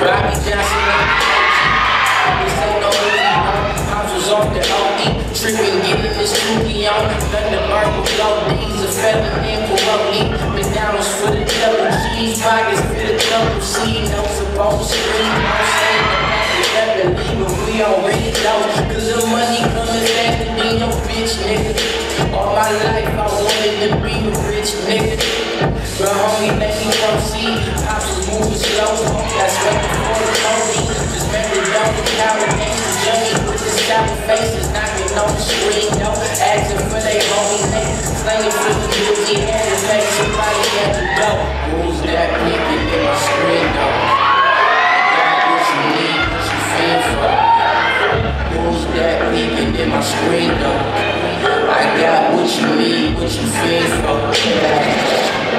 Bobby Johnson. This ain't no movie, Pops was off the OE, tripping, getting this cookie on. Thunderbird with low D's, a felon in parolee. McDonald's for the double cheese, pockets for the double C. No supposed to be, no saying the back of that believe, but we already know. Cause the money coming faster than your bitch, nigga. All my life I wanted to be a rich nigga. But homie, let me proceed. Pops was moving slow, that's what the Lord told me. Just remember, don't be coward, ain't the junkie with the shouting faces, knocking on the screen, no, asking for they homie name, slanging for the guilty hand and make somebody at the door. Who's that peeking in my screen, though? I got what you need, what you feel for. Who's that peeking in my screen, though? I got what you need, what you feel for.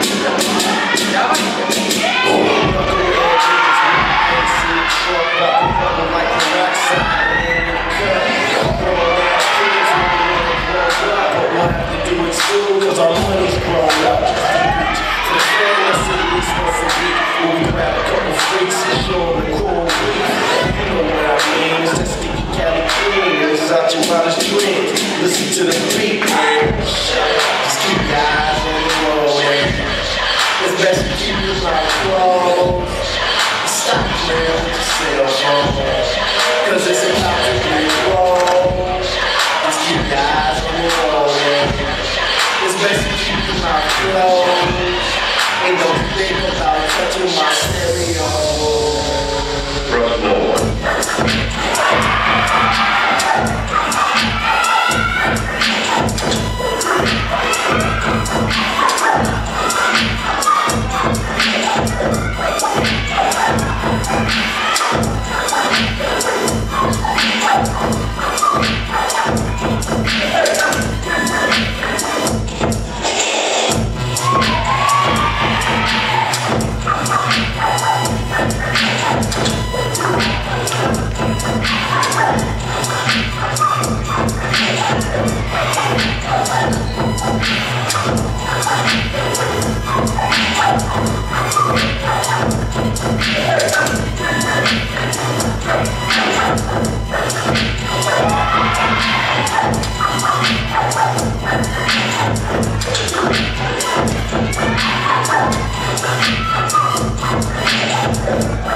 Cause our money's grown up. For the family, that's what it is once a week. When we grab a couple freaks and show them the cool weed. You know what I mean? It's that sticky Cali cream, and it's out your wildest dreams. Listen to the beat, man. Just keep your eyes on the road. It's best to keep your mouth closed. Stop playing with your cell phone, cause it's about to get wrong. Just keep your eyes on the road. It's best to keep your mouth closed. And don't think about touching my stereo. Brush no one. Yeah.